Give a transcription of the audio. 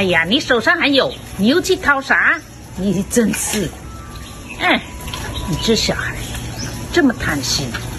呀，你手上还有，你又去掏啥？你真是，哎，你这小孩这么贪心。